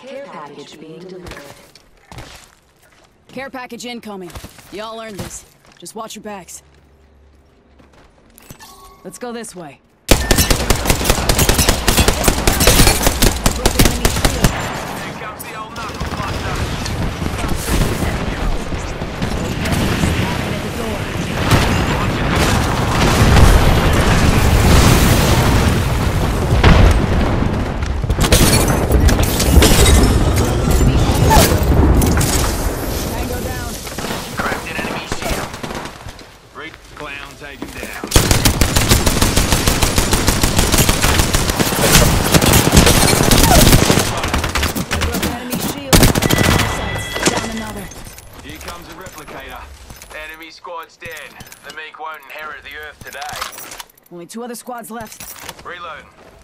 Care package being delivered. Care package incoming. Y'all earned this. Just watch your backs. Let's go this way. Here comes the old knuckle buster. At the door. Tango down. Cracked an enemy shield. Freak clown taken down. Broke the enemy shield. Sights. Down another. Here comes a replicator. Enemy squad's dead. The meek won't inherit the earth today. Only 2 other squads left. Reload.